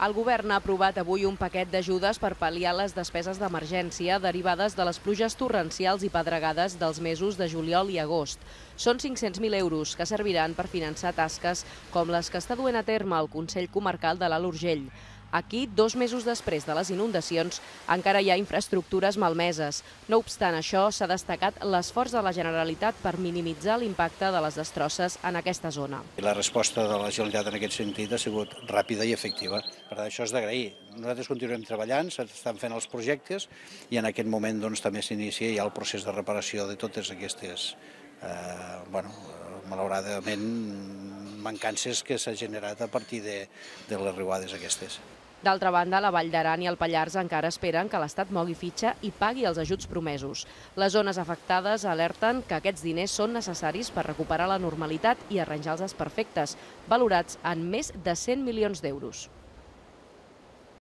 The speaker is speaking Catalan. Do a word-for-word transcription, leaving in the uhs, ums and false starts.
El govern ha aprovat avui un paquet d'ajudes per pal·liar les despeses d'emergència derivades de les pluges torrencials i pedregades dels mesos de juliol i agost. Són cinc-cents mil euros que serviran per finançar tasques com les que està duent a terme el Consell Comarcal de l'Alt Urgell. Aquí, dos mesos després de les inundacions, encara hi ha infraestructures malmeses. No obstant això, s'ha destacat l'esforç de la Generalitat per minimitzar l'impacte de les destrosses en aquesta zona. La resposta de la Generalitat en aquest sentit ha sigut ràpida i efectiva. Per tant, això és d'agrair. Nosaltres continuem treballant, s'estan fent els projectes i en aquest moment doncs, també s'inicia ja el procés de reparació de totes aquestes, eh, bueno, malauradament, mancances que s'ha generat a partir de, de les riuades aquestes. D'altra banda, la Vall d'Aran i el Pallars encara esperen que l'Estat mogui fitxa i pagui els ajuts promesos. Les zones afectades alerten que aquests diners són necessaris per recuperar la normalitat i arranjar els desperfectes, valorats en més de cent milions d'euros.